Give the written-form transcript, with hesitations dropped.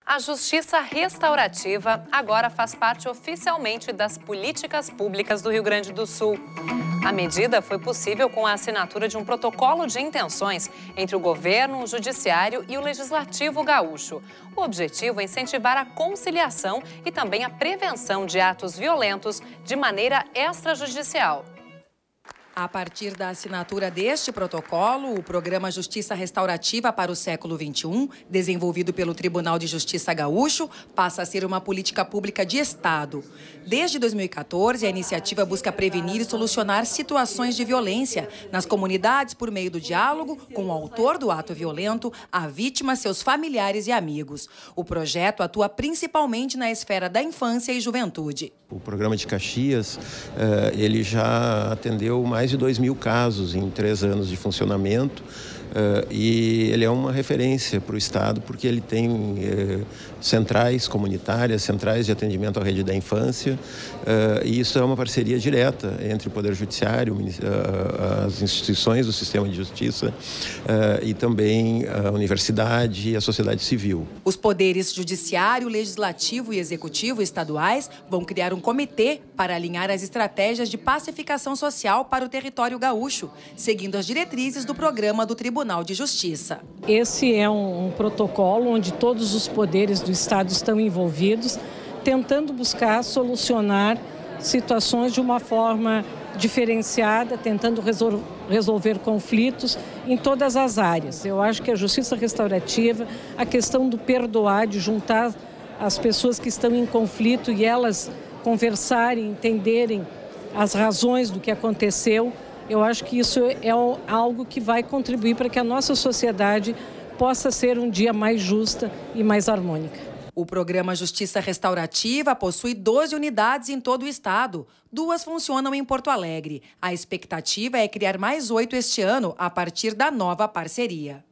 A justiça restaurativa agora faz parte oficialmente das políticas públicas do Rio Grande do Sul. A medida foi possível com a assinatura de um protocolo de intenções entre o governo, o judiciário e o legislativo gaúcho. O objetivo é incentivar a conciliação e também a prevenção de atos violentos de maneira extrajudicial. A partir da assinatura deste protocolo, o programa Justiça Restaurativa para o Século XXI, desenvolvido pelo Tribunal de Justiça Gaúcho, passa a ser uma política pública de Estado. Desde 2014, a iniciativa busca prevenir e solucionar situações de violência nas comunidades por meio do diálogo com o autor do ato violento, a vítima, seus familiares e amigos. O projeto atua principalmente na esfera da infância e juventude. O programa de Caxias, ele já atendeu mais de 2.000 casos em 3 anos de funcionamento. E ele é uma referência para o Estado porque ele tem centrais comunitárias, centrais de atendimento à rede da infância, e isso é uma parceria direta entre o Poder Judiciário, as instituições do sistema de justiça e também a universidade e a sociedade civil. Os poderes judiciário, legislativo e executivo estaduais vão criar um comitê para alinhar as estratégias de pacificação social para o território gaúcho, seguindo as diretrizes do programa do Tribunal de Justiça. Esse é um protocolo onde todos os poderes do Estado estão envolvidos, tentando buscar solucionar situações de uma forma diferenciada, tentando resolver conflitos em todas as áreas. Eu acho que a justiça restaurativa, a questão do perdoar, de juntar as pessoas que estão em conflito e elas conversarem, entenderem as razões do que aconteceu, eu acho que isso é algo que vai contribuir para que a nossa sociedade possa ser um dia mais justa e mais harmônica. O programa Justiça Restaurativa possui 12 unidades em todo o estado. 2 funcionam em Porto Alegre. A expectativa é criar mais 8 este ano, a partir da nova parceria.